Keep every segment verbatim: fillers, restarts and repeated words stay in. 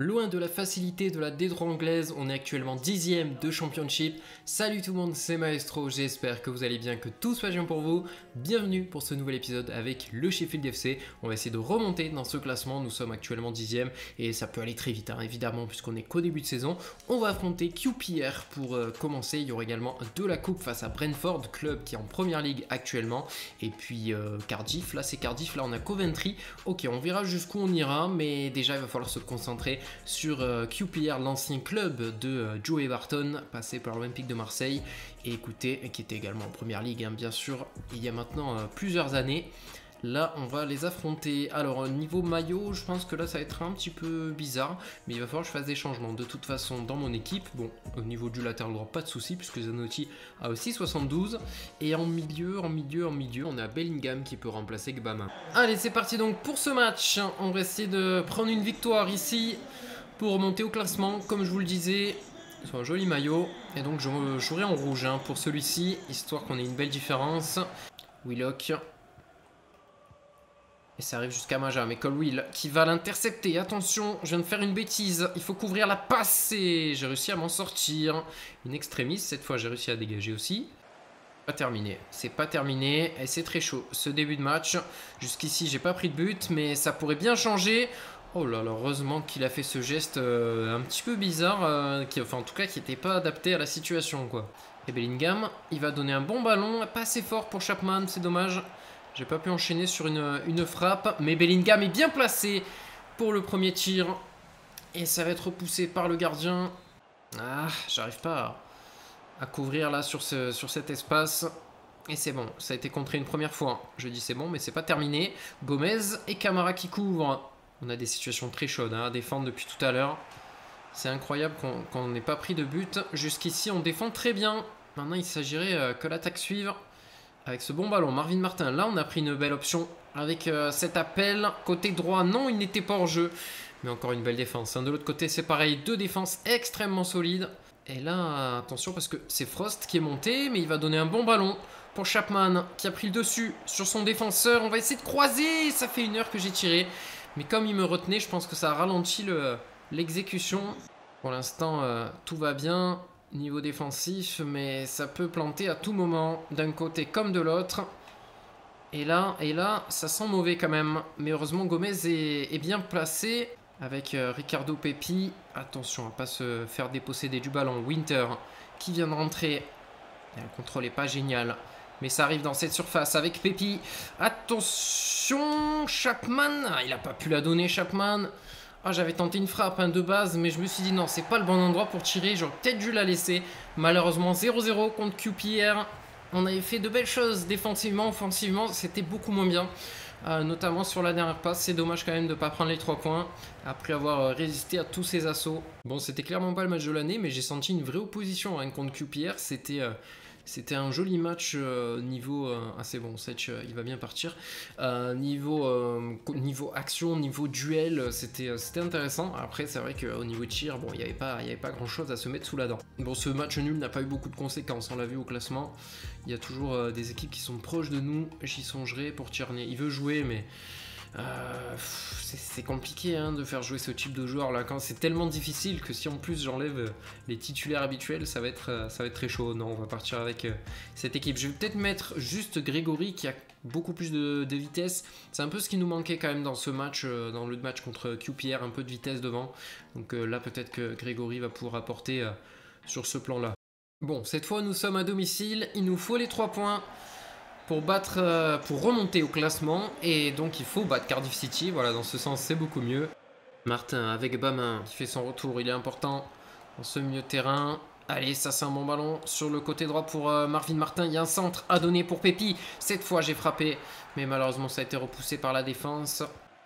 Loin de la facilité de la D trois anglaise, on est actuellement dixième de Championship. Salut tout le monde, c'est Maestro, j'espère que vous allez bien, que tout soit bien pour vous. Bienvenue pour ce nouvel épisode avec le Sheffield F C. On va essayer de remonter dans ce classement, nous sommes actuellement dixième et ça peut aller très vite, hein, évidemment, puisqu'on est qu'au début de saison. On va affronter Q P R pour euh, commencer, il y aura également de la coupe face à Brentford, club qui est en première ligue actuellement. Et puis euh, Cardiff, là c'est Cardiff, là on a Coventry. Ok, on verra jusqu'où on ira, mais déjà il va falloir se concentrer sur euh, Q P R, l'ancien club de euh, Joey Barton, passé par l'Olympique de Marseille, et écoutez, qui était également en première ligue, hein, bien sûr, il y a maintenant euh, plusieurs années. Là, on va les affronter. Alors, niveau maillot, je pense que là, ça va être un petit peu bizarre, mais il va falloir que je fasse des changements. De toute façon, dans mon équipe, bon, au niveau du latéral droit, pas de souci, puisque Zanotti a aussi soixante-douze. Et en milieu, en milieu, en milieu, on a Bellingham qui peut remplacer Gbama. Allez, c'est parti donc pour ce match. On va essayer de prendre une victoire ici pour remonter au classement, comme je vous le disais. C'est un joli maillot. Et donc, je jouerai en rouge hein, pour celui-ci, histoire qu'on ait une belle différence. Willock. Et ça arrive jusqu'à Maja, mais Colwill qui va l'intercepter. Attention, je viens de faire une bêtise. Il faut couvrir la passe et j'ai réussi à m'en sortir. Une extrémiste, cette fois j'ai réussi à dégager aussi. Pas terminé, c'est pas terminé et c'est très chaud ce début de match. Jusqu'ici j'ai pas pris de but, mais ça pourrait bien changer. Oh là là, heureusement qu'il a fait ce geste euh, un petit peu bizarre, euh, qui, enfin en tout cas qui n'était pas adapté à la situation quoi. Et Bellingham, il va donner un bon ballon, pas assez fort pour Chapman, c'est dommage. J'ai pas pu enchaîner sur une, une frappe, mais Bellingham est bien placé pour le premier tir. Et ça va être repoussé par le gardien. Ah, j'arrive pas à, à couvrir là sur, ce, sur cet espace. Et c'est bon, ça a été contré une première fois. Je dis c'est bon, mais c'est pas terminé. Gomez et Camara qui couvrent. On a des situations très chaudes hein, à défendre depuis tout à l'heure. C'est incroyable qu'on n'ait pas pris de but. Jusqu'ici, on défend très bien. Maintenant, il s'agirait euh, que l'attaque suive. Avec ce bon ballon, Marvin Martin, là on a pris une belle option avec euh, cet appel. Côté droit, non, il n'était pas hors jeu. Mais encore une belle défense. Hein. De l'autre côté, c'est pareil, deux défenses extrêmement solides. Et là, attention parce que c'est Frost qui est monté, mais il va donner un bon ballon pour Chapman qui a pris le dessus sur son défenseur. On va essayer de croiser, ça fait une heure que j'ai tiré. Mais comme il me retenait, je pense que ça a ralenti l'exécution. Pour l'instant, euh, tout va bien. Niveau défensif, mais ça peut planter à tout moment, d'un côté comme de l'autre. Et là, et là, ça sent mauvais quand même. Mais heureusement, Gomez est, est bien placé avec euh, Ricardo Pepi. Attention à ne pas se faire déposséder du ballon. Winter qui vient de rentrer. Et le contrôle n'est pas génial. Mais ça arrive dans cette surface avec Pepi. Attention, Chapman. Ah, il n'a pas pu la donner, Chapman. Ah, j'avais tenté une frappe hein, de base, mais je me suis dit non, c'est pas le bon endroit pour tirer. J'aurais peut-être dû la laisser. Malheureusement, zéro zéro contre Q P R. On avait fait de belles choses défensivement, offensivement. C'était beaucoup moins bien, euh, notamment sur la dernière passe. C'est dommage quand même de ne pas prendre les trois points après avoir euh, résisté à tous ces assauts. Bon, c'était clairement pas le match de l'année, mais j'ai senti une vraie opposition hein, contre Q P R. C'était... Euh, C'était un joli match euh, niveau... Euh, ah c'est bon, Setch, euh, il va bien partir. Euh, niveau, euh, niveau action, niveau duel, c'était euh, c'était intéressant. Après, c'est vrai qu'au niveau tir, bon, il n'y avait pas, il y avait pas grand-chose à se mettre sous la dent. Bon, ce match nul n'a pas eu beaucoup de conséquences, on l'a vu au classement. Il y a toujours euh, des équipes qui sont proches de nous. J'y songerai pour Tierney. Il veut jouer, mais... Euh, c'est compliqué hein, de faire jouer ce type de joueur là quand c'est tellement difficile que si en plus j'enlève les titulaires habituels ça va être ça va être très chaud. Non, on va partir avec euh, cette équipe. Je vais peut-être mettre juste Grégory qui a beaucoup plus de, de vitesse. C'est un peu ce qui nous manquait quand même dans ce match, euh, dans le match contre Q P R, un peu de vitesse devant. Donc euh, là peut-être que Grégory va pouvoir apporter euh, sur ce plan là. Bon, cette fois nous sommes à domicile, il nous faut les trois points pour battre, euh, pour remonter au classement, et donc il faut battre Cardiff City. Voilà, dans ce sens c'est beaucoup mieux. Martin avec Bamin qui fait son retour, il est important dans ce milieu de terrain. Allez, ça c'est un bon ballon sur le côté droit pour euh, Marvin Martin. Il y a un centre à donner pour Pepi. Cette fois j'ai frappé, mais malheureusement ça a été repoussé par la défense.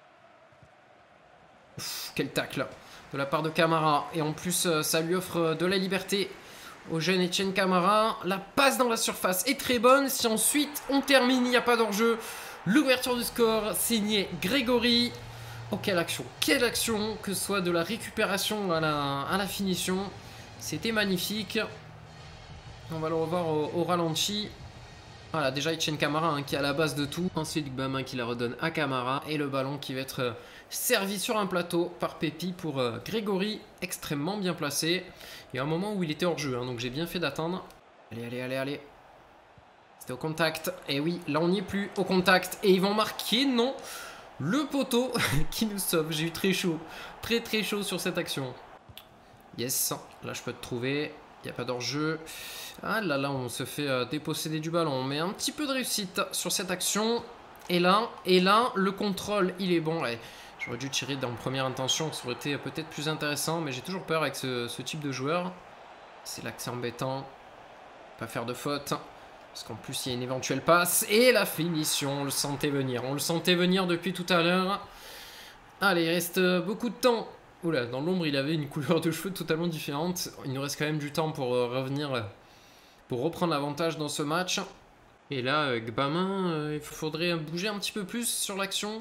Ouf, quel tacle de la part de Camara, et en plus euh, ça lui offre de la liberté au jeune Etienne Camara. La passe dans la surface est très bonne. Si ensuite on termine, il n'y a pas d'enjeu. L'ouverture du score signée Grégory. Oh, quelle action, quelle action, que ce soit de la récupération à la, à la finition. C'était magnifique. On va le revoir au, au ralenti. Voilà, déjà Etienne Camara hein, qui est à la base de tout. Ensuite Gbama qui la redonne à Camara. Et le ballon qui va être servi sur un plateau par Pépi pour euh, Grégory, extrêmement bien placé. Il y a un moment où il était hors jeu, hein, donc j'ai bien fait d'attendre. Allez, allez, allez, allez. C'était au contact. Et oui, là on n'y est plus, au contact. Et ils vont marquer, non. Le poteau qui nous sauve. J'ai eu très chaud, très très chaud sur cette action. Yes, là je peux te trouver. Il n'y a pas d'hors-jeu. Ah là là, on se fait euh, déposséder du ballon. Mais un petit peu de réussite sur cette action. Et là, et là, le contrôle, il est bon. Ouais, j'aurais dû tirer dans première intention, ça aurait été peut-être plus intéressant. Mais j'ai toujours peur avec ce, ce type de joueur. C'est là que c'est embêtant. Pas faire de faute. Parce qu'en plus, il y a une éventuelle passe. Et la finition, on le sentait venir. On le sentait venir depuis tout à l'heure. Allez, il reste beaucoup de temps. Oula, dans l'ombre, il avait une couleur de cheveux totalement différente. Il nous reste quand même du temps pour euh, revenir, euh, pour reprendre l'avantage dans ce match. Et là, euh, Gbamin, euh, il faudrait bouger un petit peu plus sur l'action.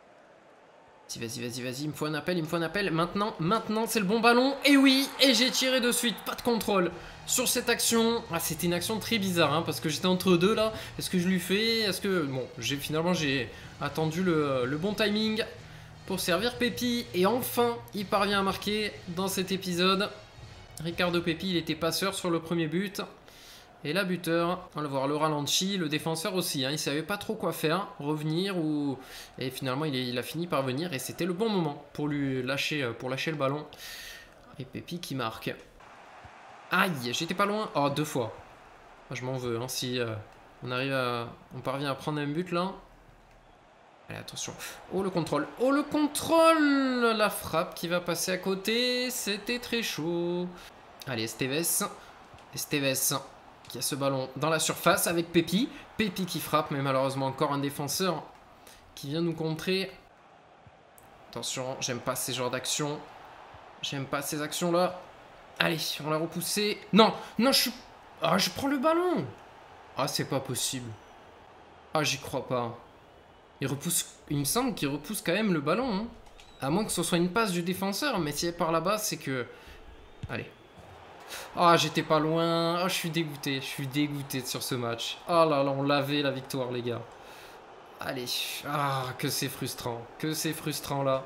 Vas-y, vas-y, vas-y, il me faut un appel, il me faut un appel. Maintenant, maintenant, c'est le bon ballon. Et oui, et j'ai tiré de suite, pas de contrôle sur cette action. Ah, c'était une action très bizarre, hein, parce que j'étais entre deux là. Est-ce que je lui fais? Est-ce que... Bon, j'ai finalement, j'ai attendu le, le bon timing pour servir Pépi. Et enfin, il parvient à marquer dans cet épisode. Ricardo Pépi, il était passeur sur le premier but. Et là, buteur, on va le voir, le ralenti, le défenseur aussi, hein, il savait pas trop quoi faire, revenir ou... Et finalement, il, est, il a fini par venir et c'était le bon moment pour lui lâcher, pour lâcher le ballon. Et Pépi qui marque. Aïe, j'étais pas loin. Oh, deux fois. Je m'en veux, hein, si euh, on arrive à... On parvient à prendre un but là. Allez, attention. Oh, le contrôle. Oh, le contrôle. La frappe qui va passer à côté. C'était très chaud. Allez, Esteves. Esteves qui a ce ballon dans la surface avec Pépi. Pépi qui frappe, mais malheureusement encore un défenseur qui vient nous contrer. Attention, j'aime pas ces genres d'actions. J'aime pas ces actions-là. Allez, on l'a repoussé. Non, non, je suis... Ah, je prends le ballon. Ah, c'est pas possible. Ah, j'y crois pas. Il repousse... Il me semble qu'il repousse quand même le ballon. Hein. À moins que ce soit une passe du défenseur. Mais si elle est par là-bas, c'est que... Allez. Ah, j'étais pas loin. Ah, je suis dégoûté. Je suis dégoûté sur ce match. Ah là là, on l'avait la victoire, les gars. Allez. Ah, que c'est frustrant. Que c'est frustrant, là.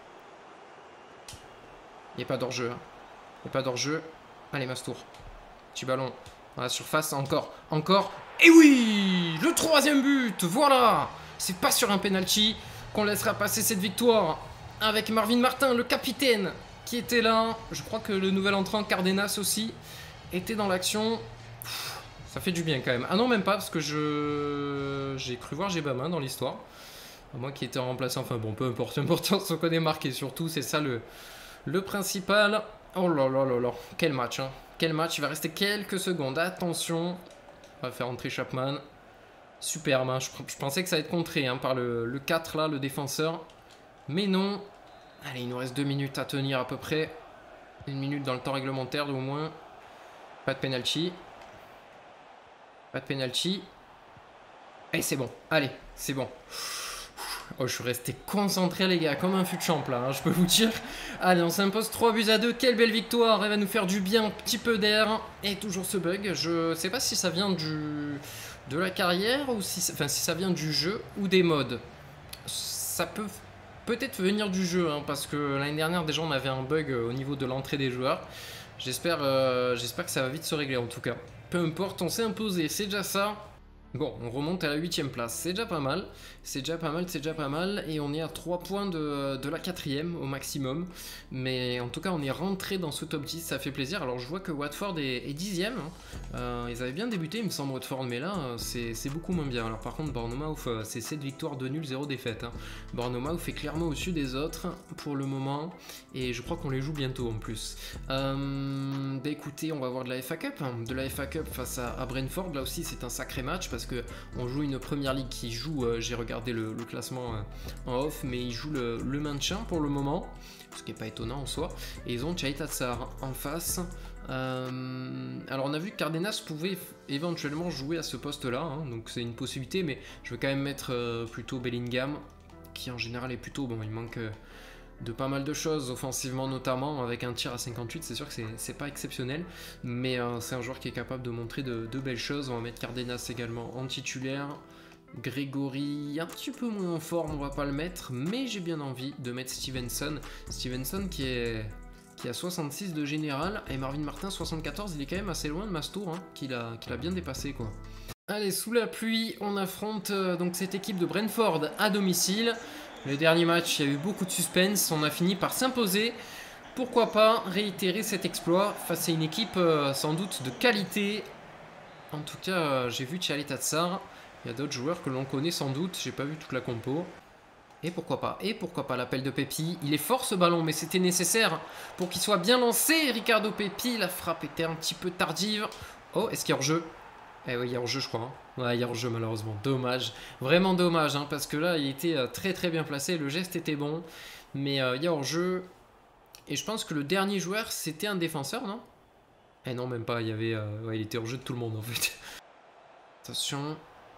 Il n'y a pas d'hors-jeu. Hein. Il n'y a pas d'hors-jeu. Allez, Mastour. Petit ballon. Dans la surface. Encore. Encore. Et oui! Le troisième but. Voilà! C'est pas sur un penalty qu'on laissera passer cette victoire. Avec Marvin Martin, le capitaine, qui était là. Je crois que le nouvel entrant, Cardenas aussi, était dans l'action. Ça fait du bien quand même. Ah non, même pas, parce que je j'ai cru voir Gbamin dans l'histoire. Moi qui était remplaçant. Enfin bon, peu importe. L'important, c'est qu'on est marqué surtout. C'est ça le, le principal. Oh là là là là. Quel match, hein. Quel match. Il va rester quelques secondes. Attention. On va faire entrer Chapman. Superbe. Hein. Je, je pensais que ça allait être contré hein, par le, le quatre là, le défenseur. Mais non. Allez, il nous reste deux minutes à tenir à peu près. Une minute dans le temps réglementaire au moins. Pas de penalty. Pas de penalty. Et c'est bon. Allez, c'est bon. Oh, je suis resté concentré les gars, comme un fut de champ là, hein, je peux vous dire. Allez, on s'impose trois buts à deux. Quelle belle victoire. Elle va nous faire du bien, un petit peu d'air. Et toujours ce bug. Je sais pas si ça vient du... de la carrière ou si... Enfin, si ça vient du jeu ou des modes. Ça peut... Peut-être venir du jeu, hein, parce que l'année dernière déjà on avait un bug au niveau de l'entrée des joueurs. J'espère euh, j'espère que ça va vite se régler en tout cas. Peu importe, on s'est imposé, c'est déjà ça. Bon, on remonte à la huitième place, c'est déjà pas mal. C'est déjà pas mal, c'est déjà pas mal. Et on est à trois points de, de la quatrième au maximum. Mais en tout cas, on est rentré dans ce top dix, ça fait plaisir. Alors je vois que Watford est, est dixième. Hein. Euh, ils avaient bien débuté, il me semble, Watford. Mais là, c'est beaucoup moins bien. Alors par contre, Bournemouth, c'est sept victoires, deux nuls, zéro défaite. Hein. Bournemouth est clairement au-dessus des autres pour le moment. Et je crois qu'on les joue bientôt en plus. Euh, bah écoutez, on va voir de la F A Cup. Hein. De la F A Cup face à, à Brentford. Là aussi, c'est un sacré match parce que on joue une première ligue qui joue, euh, j'ai regardé le, le classement euh, en off, mais ils jouent le, le maintien pour le moment, ce qui n'est pas étonnant en soi, et ils ont Chaitatsar en face. Euh, alors on a vu que Cardenas pouvait éventuellement jouer à ce poste là, hein, donc c'est une possibilité, mais je vais quand même mettre euh, plutôt Bellingham, qui en général est plutôt, bon il manque... Euh, de pas mal de choses, offensivement notamment, avec un tir à cinquante-huit, c'est sûr que c'est pas exceptionnel, mais euh, c'est un joueur qui est capable de montrer de, de belles choses. On va mettre Cardenas également en titulaire, Grégory, un petit peu moins en forme, on va pas le mettre, mais j'ai bien envie de mettre Stevenson. Stevenson qui est qui a soixante-six de général, et Marvin Martin soixante-quatorze, il est quand même assez loin de Mastour, hein, qu'il a, qu'il a bien dépassé quoi. Allez, sous la pluie, on affronte euh, donc cette équipe de Brentford à domicile. Le dernier match, il y a eu beaucoup de suspense, on a fini par s'imposer. Pourquoi pas réitérer cet exploit face à une équipe euh, sans doute de qualité. En tout cas, euh, j'ai vu Tchalé Tatsar. Il y a d'autres joueurs que l'on connaît sans doute. J'ai pas vu toute la compo. Et pourquoi pas Et pourquoi pas l'appel de Pepi. Il est fort ce ballon, mais c'était nécessaire pour qu'il soit bien lancé. Ricardo Pepi, la frappe était un petit peu tardive. Oh, est-ce qu'il y a hors-jeu? Eh oui, il y a hors-jeu, je crois. Hein. Ouais, il y a hors-jeu, malheureusement. Dommage. Vraiment dommage, hein, parce que là, il était euh, très très bien placé. Le geste était bon. Mais euh, il y a hors-jeu. Et je pense que le dernier joueur, c'était un défenseur, non? Eh non, même pas. Il y avait, euh, ouais, il était hors-jeu de tout le monde, en fait. Attention.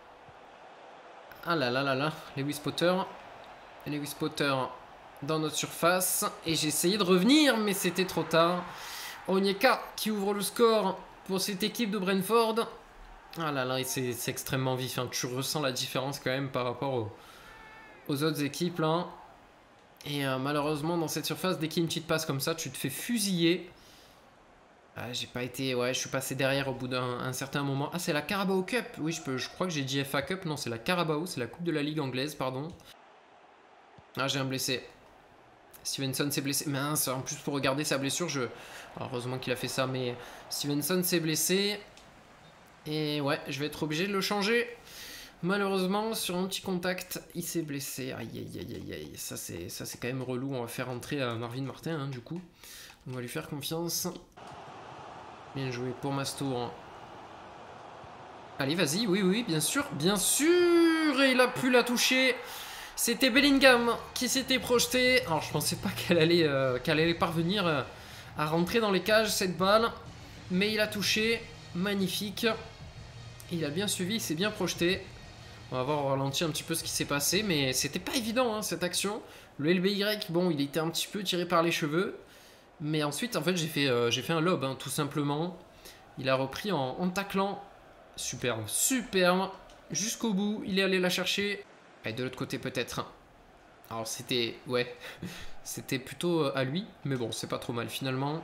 Ah là là là là, Lewis Potter. Lewis Potter dans notre surface. Et j'ai essayé de revenir, mais c'était trop tard. Onyeka qui ouvre le score pour cette équipe de Brentford. Ah là là, c'est extrêmement vif. Hein. Tu ressens la différence quand même par rapport aux, aux autres équipes là. Et euh, malheureusement, dans cette surface, dès qu'il y a une petite passe comme ça, tu te fais fusiller. Ah, j'ai pas été... Ouais, je suis passé derrière au bout d'un certain moment. Ah, c'est la Carabao Cup. Oui, je, peux, je crois que j'ai dit F A Cup. Non, c'est la Carabao. C'est la Coupe de la Ligue anglaise, pardon. Ah, j'ai un blessé. Stevenson s'est blessé. Mince, en plus, pour regarder sa blessure, je... Alors, heureusement qu'il a fait ça, mais Stevenson s'est blessé. Et ouais, je vais être obligé de le changer. Malheureusement, sur un petit contact, il s'est blessé. Aïe, aïe, aïe, aïe, aïe. Ça, c'est quand même relou. On va faire entrer euh, Marvin Martin, hein, du coup. On va lui faire confiance. Bien joué pour Mastour. Allez, vas-y, oui, oui, bien sûr, bien sûr. Et il a pu la toucher. C'était Bellingham qui s'était projeté. Alors, je pensais pas qu'elle allait, euh, qu'elle allait parvenir euh, à rentrer dans les cages, cette balle. Mais il a touché. Magnifique. Il a bien suivi, il s'est bien projeté. On va voir au ralenti un petit peu ce qui s'est passé. Mais c'était pas évident, hein, cette action. Le L B Y, bon, il était un petit peu tiré par les cheveux. Mais ensuite, en fait, j'ai fait, euh, j'ai fait un lob, hein, tout simplement. Il a repris en, en taclant. Superbe, superbe. Jusqu'au bout, il est allé la chercher. Et de l'autre côté, peut-être. Alors, c'était... Ouais. C'était plutôt à lui. Mais bon, c'est pas trop mal, finalement.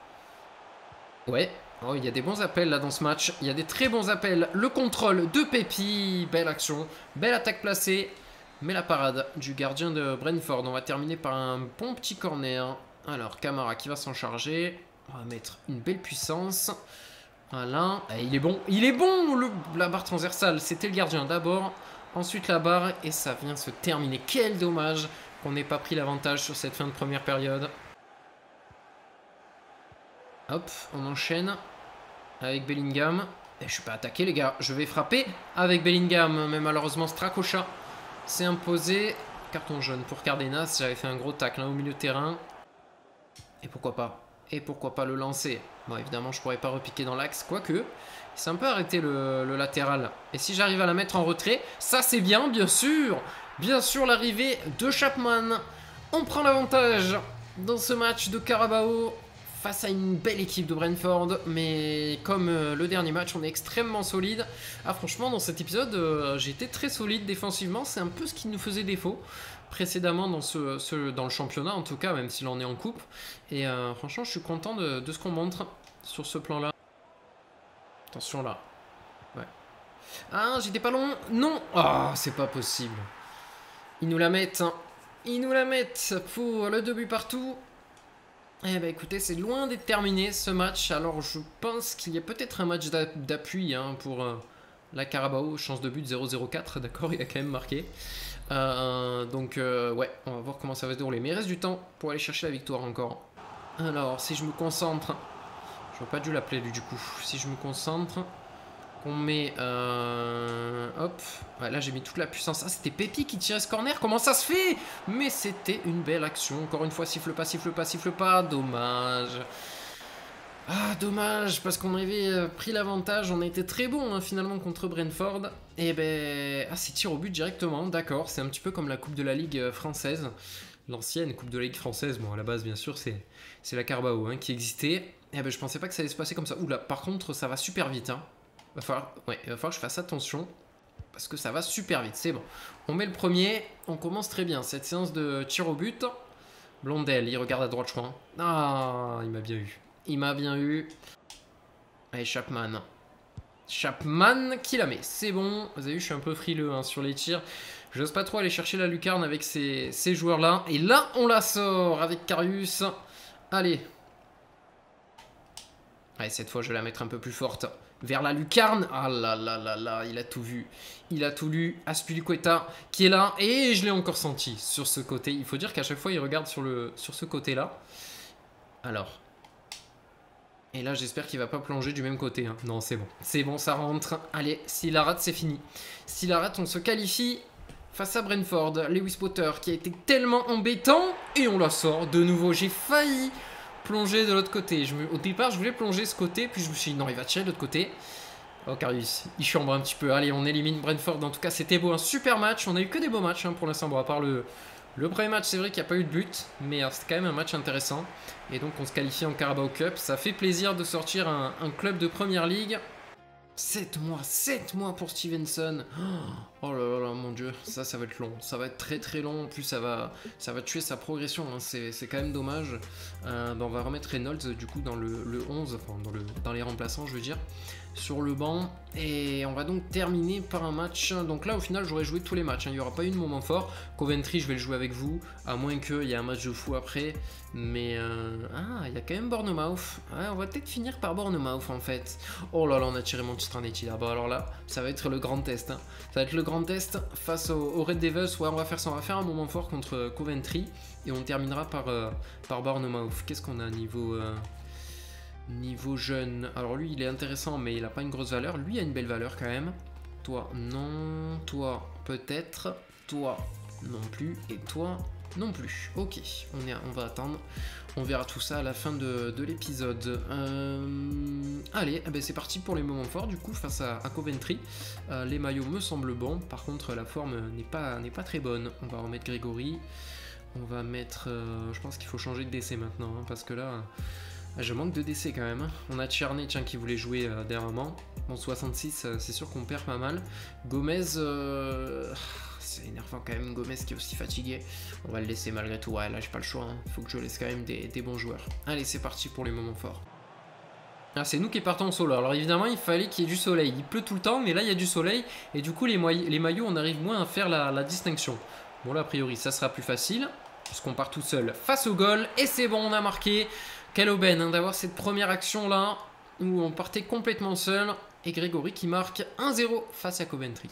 Ouais. Oh, il y a des bons appels, là, dans ce match. Il y a des très bons appels. Le contrôle de Pepi. Belle action. Belle attaque placée. Mais la parade du gardien de Brentford. On va terminer par un bon petit corner. Alors, Camara qui va s'en charger. On va mettre une belle puissance. Voilà. Et il est bon. Il est bon, le, la barre transversale. C'était le gardien d'abord. Ensuite, la barre. Et ça vient se terminer. Quel dommage qu'on n'ait pas pris l'avantage sur cette fin de première période. Hop, on enchaîne avec Bellingham. Et je suis pas attaqué, les gars. Je vais frapper avec Bellingham. Mais malheureusement, Strakosha s'est imposé. Carton jaune pour Cardenas. J'avais fait un gros tacle hein, au milieu de terrain. Et pourquoi pas Et pourquoi pas le lancer? Bon, évidemment, je pourrais pas repiquer dans l'axe, quoique. Il s'est un peu arrêté le, le latéral. Et si j'arrive à la mettre en retrait, ça c'est bien, bien sûr. Bien sûr, l'arrivée de Chapman. On prend l'avantage dans ce match de Carabao face à une belle équipe de Brentford. Mais comme euh, le dernier match, on est extrêmement solide. Ah, franchement, dans cet épisode, euh, j'ai été très solide défensivement. C'est un peu ce qui nous faisait défaut précédemment dans, ce, ce, dans le championnat, en tout cas, même si l'on est en coupe. Et euh, franchement, je suis content de, de ce qu'on montre sur ce plan-là. Attention là. Ouais. Ah, j'étais pas long. Non. Ah, oh, c'est pas possible. Ils nous la mettent. Hein. Ils nous la mettent pour le deux buts partout. Eh ben écoutez, c'est loin d'être terminé ce match. Alors je pense qu'il y a peut-être un match d'appui hein, pour euh, la Carabao. Chance de but zéro zéro quatre, d'accord, il a quand même marqué. Euh, donc euh, ouais, on va voir comment ça va se dérouler. Mais il reste du temps pour aller chercher la victoire encore. Alors, si je me concentre... J'aurais pas dû l'appeler lui du coup. Si je me concentre... On met... Euh, hop. Ouais, là, j'ai mis toute la puissance. Ah, c'était Pepi qui tirait ce corner. Comment ça se fait? Mais c'était une belle action. Encore une fois, siffle pas, siffle pas, siffle pas. Dommage. Ah, dommage. Parce qu'on avait pris l'avantage. On a été très bon, hein, finalement, contre Brentford. Et ben... Ah, c'est tir au but directement. D'accord. C'est un petit peu comme la Coupe de la Ligue française. L'ancienne Coupe de la Ligue française. Bon, à la base, bien sûr, c'est la Carabao hein, qui existait. Et ben, je pensais pas que ça allait se passer comme ça. Oula, par contre, ça va super vite, hein. Va falloir, ouais, il va falloir que je fasse attention. parce que ça va super vite. C'est bon. On met le premier. On commence très bien cette séance de tir au but. Blondel, il regarde à droite, je crois. Ah, il m'a bien eu. Il m'a bien eu. Allez, Chapman. Chapman qui la met. C'est bon. Vous avez vu, je suis un peu frileux hein, sur les tirs. J'ose pas trop aller chercher la lucarne avec ces, ces joueurs-là. Et là, on la sort avec Karius. Allez. Allez, cette fois, je vais la mettre un peu plus forte. Vers la lucarne. Ah là là là là, il a tout vu. Il a tout lu. Azpilicueta qui est là. Et je l'ai encore senti sur ce côté. Il faut dire qu'à chaque fois, il regarde sur, le, sur ce côté-là. Alors. Et là, j'espère qu'il va pas plonger du même côté. Hein. Non, c'est bon. C'est bon, ça rentre. Allez, s'il la rate, c'est fini. S'il la rate, on se qualifie face à Brentford. Lewis Potter qui a été tellement embêtant. Et on la sort de nouveau. J'ai failli plonger de l'autre côté. Je me... Au départ, je voulais plonger ce côté. Puis je me suis dit, non, il va tirer de l'autre côté. Oh, Karius, il chambre un petit peu. Allez, on élimine Brentford. En tout cas, c'était beau. Un super match. On a eu que des beaux matchs hein, pour l'instant. Bon, à part le... Le premier match, c'est vrai qu'il n'y a pas eu de but, mais c'était quand même un match intéressant. Et donc on se qualifie en Carabao Cup. Ça fait plaisir de sortir un, un club de Première Ligue. sept mois, sept mois pour Stevenson. Oh là là là, mon Dieu, ça, ça va être long. Ça va être très très long. En plus, ça va, ça va tuer sa progression. Hein. C'est quand même dommage. Euh, ben, on va remettre Reynolds du coup dans le, le onze, enfin dans, le, dans les remplaçants, je veux dire, sur le banc. Et on va donc terminer par un match. Donc là, au final, j'aurais joué tous les matchs. Hein. Il n'y aura pas eu de moment fort. Coventry, je vais le jouer avec vous. À moins qu'il y ait un match de fou après. Mais euh... ah, il y a quand même Bournemouth. Ouais, on va peut-être finir par Bournemouth en fait. Oh là là, on a tiré Manchester United. Ah bah alors là, ça va être le grand test. Hein. Ça va être le grand test face aux au Red Devils. Ouais, on va faire ça. On va faire un moment fort contre Coventry. Et on terminera par, euh, par Bournemouth. Qu'est-ce qu'on a niveau... Euh... Niveau jeune, alors lui il est intéressant mais il n'a pas une grosse valeur. Lui a une belle valeur quand même. Toi non, toi peut-être, toi non plus et toi non plus. Ok, on, est, on va attendre. On verra tout ça à la fin de, de l'épisode. Euh, allez, eh ben c'est parti pour les moments forts du coup face à, à Coventry. Euh, les maillots me semblent bons. Par contre la forme n'est pas, n'est pas très bonne. On va remettre Grégory. On va mettre... Euh, je pense qu'il faut changer de décès maintenant hein, parce que là... Je manque de décès quand même. On a Tierney tiens, qui voulait jouer euh, dernièrement. En soixante-six, euh, c'est sûr qu'on perd pas mal. Gomez, euh... c'est énervant quand même. Gomez qui est aussi fatigué. On va le laisser malgré tout. Ouais, là, j'ai pas le choix. Il hein. faut que je laisse quand même des, des bons joueurs. Allez, c'est parti pour les moments forts. Ah, c'est nous qui partons en solo. Alors évidemment, il fallait qu'il y ait du soleil. Il pleut tout le temps, mais là, il y a du soleil. Et du coup, les, les maillots, on arrive moins à faire la, la distinction. Bon, là, a priori, ça sera plus facile. Puisqu'on part tout seul face au goal. Et c'est bon, on a marqué. Quelle aubaine hein, d'avoir cette première action là où on partait complètement seul et Grégory qui marque un zéro face à Coventry.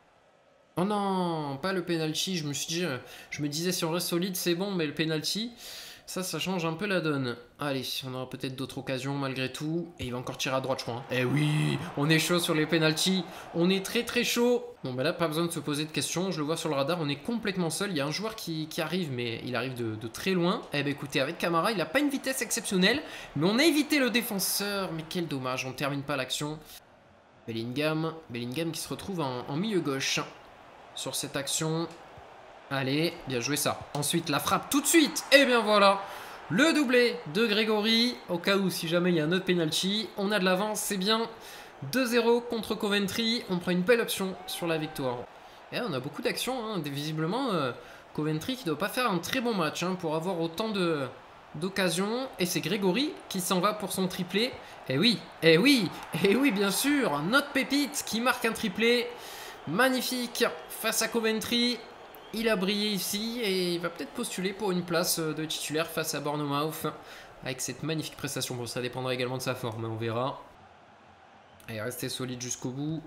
Oh non, pas le penalty. Je me suis dit, je me disais si on reste solide c'est bon, mais le penalty, ça, ça change un peu la donne. Allez, on aura peut-être d'autres occasions malgré tout. Et il va encore tirer à droite, je crois. Hein. Eh oui, on est chaud sur les penalties. On est très très chaud. Bon, bah là, pas besoin de se poser de questions. Je le vois sur le radar. On est complètement seul. Il y a un joueur qui, qui arrive, mais il arrive de, de très loin. Eh ben écoutez, avec Camara, il n'a pas une vitesse exceptionnelle. Mais on a évité le défenseur. Mais quel dommage, on ne termine pas l'action. Bellingham. Bellingham qui se retrouve en, en milieu gauche sur cette action. Allez, bien joué ça. Ensuite, la frappe tout de suite. Et bien voilà, le doublé de Grégory. Au cas où, si jamais il y a un autre penalty, on a de l'avance, c'est bien. deux zéro contre Coventry. On prend une belle option sur la victoire. Et là, on a beaucoup d'actions. Hein. Visiblement, euh, Coventry qui ne doit pas faire un très bon match hein, pour avoir autant de d'occasions. Et c'est Grégory qui s'en va pour son triplé. Et oui, et oui, et oui, bien sûr. Notre pépite qui marque un triplé. Magnifique face à Coventry. Il a brillé ici et il va peut-être postuler pour une place de titulaire face à Bournemouth avec cette magnifique prestation. Bon, ça dépendra également de sa forme, on verra. Allez, restez solide jusqu'au bout.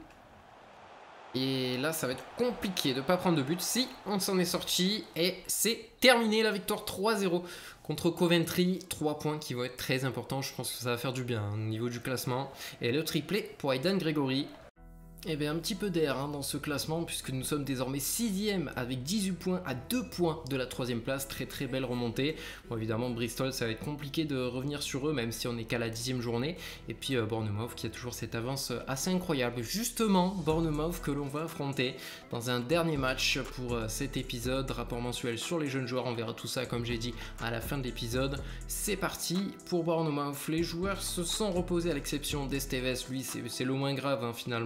Et là, ça va être compliqué de ne pas prendre de but. Si, on s'en est sorti et c'est terminé la victoire trois zéro contre Coventry. trois points qui vont être très importants. Je pense que ça va faire du bien hein, au niveau du classement. Et le triplé pour Aidan Grégory. Eh bien un petit peu d'air hein, dans ce classement puisque nous sommes désormais sixième avec dix-huit points à deux points de la troisième place. Très très belle remontée. Bon évidemment Bristol ça va être compliqué de revenir sur eux même si on n'est qu'à la dixième journée. Et puis euh, Bournemouth qui a toujours cette avance assez incroyable. Justement Bournemouth que l'on va affronter dans un dernier match pour euh, cet épisode. Rapport mensuel sur les jeunes joueurs. On verra tout ça comme j'ai dit à la fin de l'épisode. C'est parti pour Bournemouth. Les joueurs se sont reposés à l'exception d'Esteves. Lui c'est le moins grave hein, finalement puisqu'on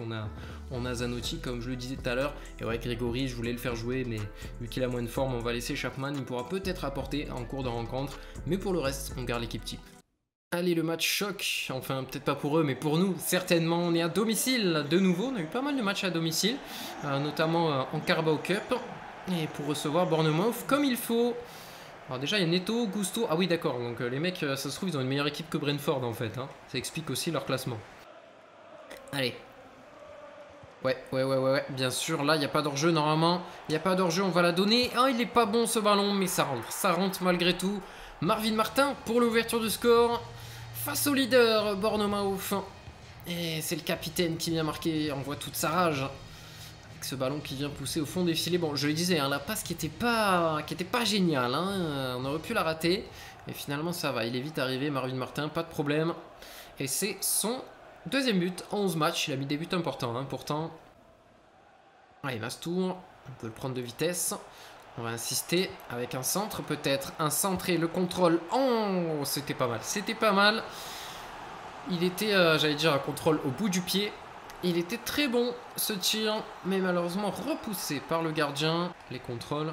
on a, on a Zanotti, comme je le disais tout à l'heure. Et ouais, Grégory, je voulais le faire jouer, mais vu qu'il a moins de forme, on va laisser Chapman. Il pourra peut-être apporter en cours de rencontre. Mais pour le reste, on garde l'équipe type. Allez, le match choc, enfin peut-être pas pour eux, mais pour nous, certainement, on est à domicile de nouveau. On a eu pas mal de matchs à domicile, euh, notamment euh, en Carabao Cup. Et pour recevoir Bournemouth comme il faut. Alors déjà, il y a Neto, Gusto. Ah oui, d'accord, donc euh, les mecs, euh, ça se trouve, ils ont une meilleure équipe que Brentford en fait. Hein. Ça explique aussi leur classement. Allez. Ouais, ouais, ouais, ouais, ouais. Bien sûr, là, il n'y a pas d'hors-jeu normalement. Il n'y a pas d'hors-jeu, on va la donner. Ah, il est pas bon ce ballon, mais ça rentre. Ça rentre malgré tout. Marvin Martin pour l'ouverture du score. Face au leader, Bournemouth. Et c'est le capitaine qui vient marquer. On voit toute sa rage. Avec ce ballon qui vient pousser au fond des filets. Bon, je le disais, hein, la passe qui était pas, qui était pas géniale. Hein. On aurait pu la rater. Et finalement, ça va. Il est vite arrivé, Marvin Martin. Pas de problème. Et c'est son deuxième but en onze matchs. Il a mis des buts importants, hein, pourtant. Allez, Mastour. On peut le prendre de vitesse. On va insister avec un centre peut-être. Un centre et le contrôle. Oh, c'était pas mal. C'était pas mal. Il était, euh, j'allais dire, un contrôle au bout du pied. Il était très bon ce tir. Mais malheureusement repoussé par le gardien. Les contrôles.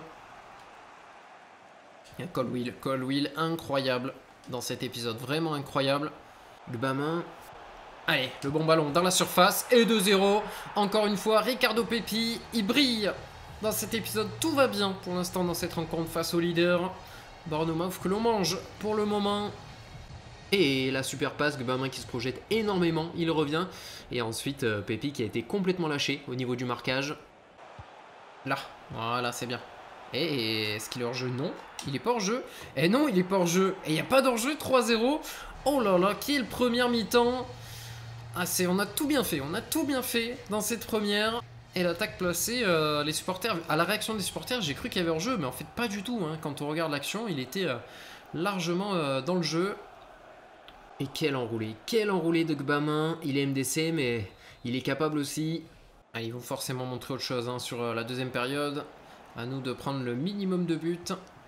Il y a Colwill. Colwill incroyable dans cet épisode. Vraiment incroyable. Le Bamin. Allez, le bon ballon dans la surface. Et deux zéro. Encore une fois, Ricardo Pepi. Il brille. Dans cet épisode, tout va bien pour l'instant dans cette rencontre face au leader. Bournemouth que l'on mange pour le moment. Et la super passe, Gbamin qui se projette énormément, il revient. Et ensuite, euh, Pepi qui a été complètement lâché au niveau du marquage. Là, voilà, c'est bien. Et est-ce qu'il est hors jeu? Non, il est pas hors jeu. Et non, il est pas hors jeu. Et il n'y a pas d'hors jeu, trois zéro. Oh là là, quelle première mi-temps. Ah, c'est, on a tout bien fait, on a tout bien fait dans cette première. Et l'attaque placée, euh, les supporters, à la réaction des supporters, j'ai cru qu'il y avait hors-jeu, mais en fait pas du tout. Hein. Quand on regarde l'action, il était euh, largement euh, dans le jeu. Et quel enroulé, quel enroulé de Gbamin. Il est M D C, mais il est capable aussi. Ah, ils vont forcément montrer autre chose hein, sur euh, la deuxième période. À nous de prendre le minimum de buts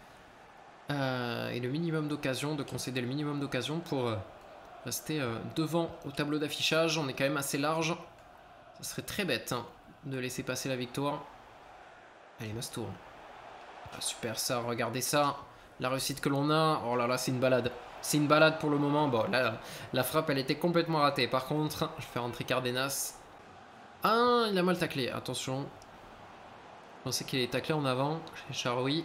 euh, et le minimum d'occasions, de concéder le minimum d'occasions pour euh, rester euh, devant au tableau d'affichage. On est quand même assez large. Ça serait très bête. Hein. De laisser passer la victoire. Allez, Mastour. Ah, super ça, regardez ça. La réussite que l'on a. Oh là là, c'est une balade. C'est une balade pour le moment. Bon, là, la frappe, elle était complètement ratée. Par contre, je fais rentrer Cardenas. Ah, il a mal taclé. Attention. Je pensais qu'il est taclé en avant. Chez Charoui.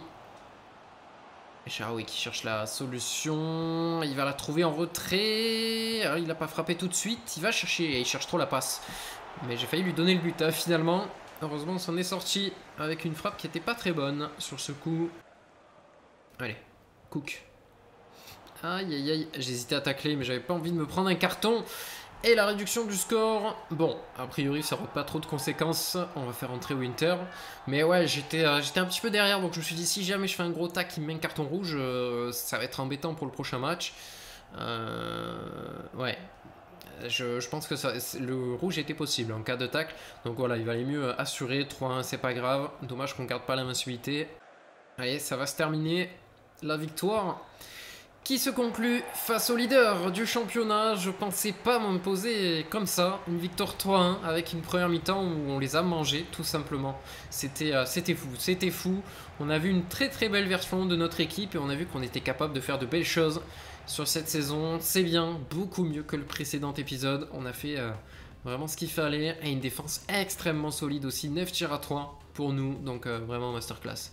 Et Charoui qui cherche la solution. Il va la trouver en retrait. Alors, il n'a pas frappé tout de suite. Il va chercher. Il cherche trop la passe. Mais j'ai failli lui donner le but hein, finalement. Heureusement on s'en est sorti avec une frappe qui était pas très bonne sur ce coup. Allez, Cook. Aïe aïe aïe, j'hésitais à tacler mais j'avais pas envie de me prendre un carton. Et la réduction du score. Bon, a priori ça n'aura pas trop de conséquences. On va faire entrer Winter. Mais ouais, j'étais euh, j'étais un petit peu derrière. Donc je me suis dit si jamais je fais un gros tac qui me met un carton rouge, euh, ça va être embêtant pour le prochain match. Euh, ouais. Je, je pense que ça, le rouge était possible en cas de tacle. Donc voilà, il valait mieux assurer. trois un, c'est pas grave. Dommage qu'on garde pas l'invincibilité. Allez, ça va se terminer. La victoire qui se conclut face au leader du championnat. Je pensais pas m'imposer comme ça. Une victoire trois un avec une première mi-temps où on les a mangés, tout simplement. C'était euh, c'était fou, c'était fou. On a vu une très très belle version de notre équipe et on a vu qu'on était capable de faire de belles choses. Sur cette saison, c'est bien, beaucoup mieux que le précédent épisode. On a fait euh, vraiment ce qu'il fallait. Et une défense extrêmement solide aussi. neuf tirs à trois pour nous. Donc euh, vraiment masterclass.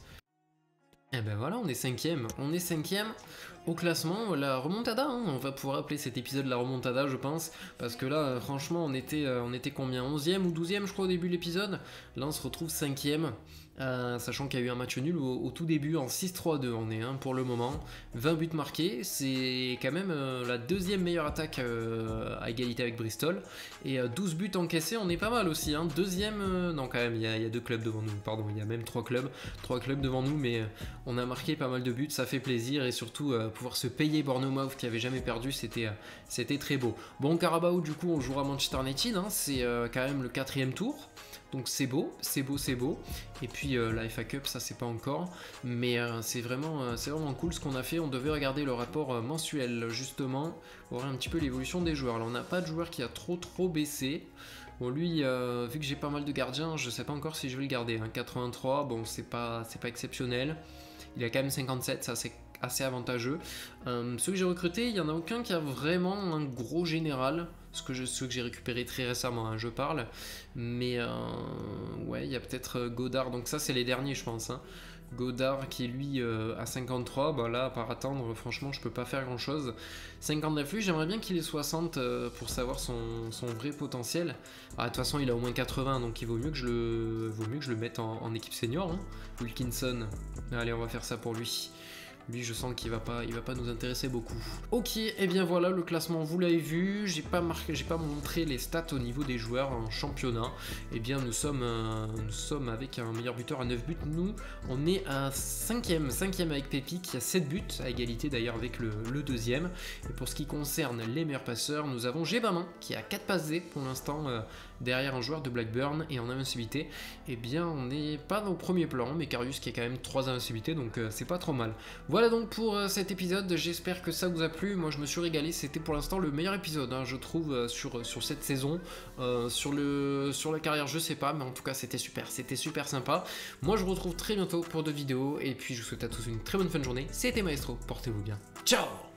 Et ben voilà, on est cinquième. On est cinquième au classement. La remontada, hein. On va pouvoir appeler cet épisode la remontada, je pense. Parce que là, euh, franchement, on était, euh, on était combien? onzième ou douzième, je crois, au début de l'épisode. Là, on se retrouve cinquième. Euh, sachant qu'il y a eu un match nul au, au tout début en six trois deux on est hein, pour le moment, vingt buts marqués, c'est quand même euh, la deuxième meilleure attaque euh, à égalité avec Bristol et euh, douze buts encaissés, on est pas mal aussi hein. Deuxième, euh, non quand même il y, y a deux clubs devant nous, pardon, il y a même trois clubs trois clubs devant nous, mais euh, on a marqué pas mal de buts, ça fait plaisir et surtout euh, pouvoir se payer Bournemouth qui avait jamais perdu, c'était euh, c'était très beau. Bon, Carabao du coup on jouera Manchester United, hein, c'est euh, quand même le quatrième tour. Donc c'est beau, c'est beau, c'est beau. Et puis euh, la F A Cup, ça c'est pas encore. Mais euh, c'est vraiment, euh, c'est vraiment cool ce qu'on a fait. On devait regarder le rapport euh, mensuel justement, pour voir un petit peu l'évolution des joueurs. Alors on n'a pas de joueur qui a trop trop baissé. Bon, lui, euh, vu que j'ai pas mal de gardiens, je sais pas encore si je vais le garder. Hein. quatre-vingt-trois, bon, c'est pas, c'est pas exceptionnel. Il a quand même cinquante-sept, ça c'est assez avantageux. Euh, ceux que j'ai recrutés, il y en a aucun qui a vraiment un gros général. Ce que je, ceux que j'ai récupéré très récemment, hein, je parle. Mais euh, ouais, il y a peut-être Godard. Donc ça, c'est les derniers, je pense. Hein. Godard qui est lui euh, à cinquante-trois, bah là, par attendre, franchement, je peux pas faire grand-chose. cinquante-neuf, lui, j'aimerais bien qu'il ait soixante euh, pour savoir son, son vrai potentiel. Ah, de toute façon, il a au moins quatre-vingts, donc il vaut mieux que je le, vaut mieux que je le mette en, en équipe senior. Hein. Wilkinson, allez, on va faire ça pour lui. Lui, je sens qu'il va pas, il va pas nous intéresser beaucoup. Ok, et eh bien voilà, le classement, vous l'avez vu. J'ai pas marqué, j'ai pas montré les stats au niveau des joueurs en championnat. Et eh bien, nous sommes, euh, nous sommes avec un meilleur buteur à neuf buts. Nous, on est à cinquième, cinquième avec Pépi qui a sept buts, à égalité d'ailleurs avec le, le deuxième. Et pour ce qui concerne les meilleurs passeurs, nous avons Gébamin qui a quatre passes D pour l'instant euh, derrière un joueur de Blackburn et en invincibilité. Et eh bien, on n'est pas au premier plan, mais Karius qui a quand même trois invincibilités, donc euh, c'est pas trop mal. Voilà donc pour euh, cet épisode, j'espère que ça vous a plu, moi je me suis régalé, c'était pour l'instant le meilleur épisode, hein, je trouve, euh, sur, sur cette saison, euh, sur, le, sur la carrière je sais pas, mais en tout cas c'était super, c'était super sympa. Moi je vous retrouve très bientôt pour de vidéos, et puis je vous souhaite à tous une très bonne fin de journée, c'était Maestro, portez-vous bien, ciao.